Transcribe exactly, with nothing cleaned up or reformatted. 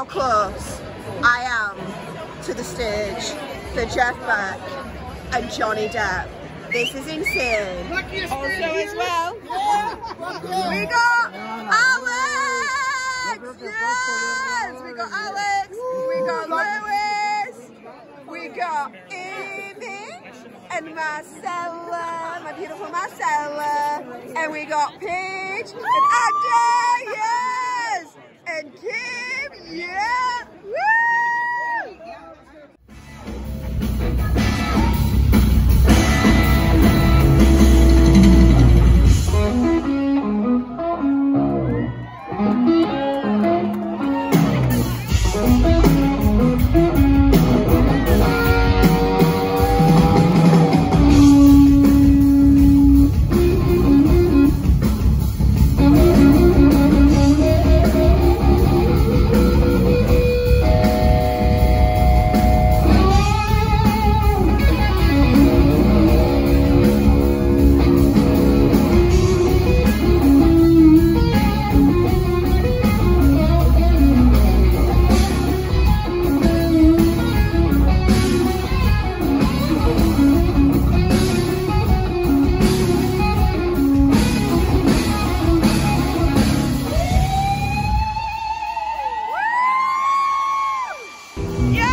how close I am to the stage for Jeff Beck and Johnny Depp. This is insane. Also as well, we got Alex! Yes! We got Alex, we got Lewis, we got Amy and Marcella, my beautiful Marcella, and we got Paige and Ada, yes! And Kim, yeah! Woo! Yeah!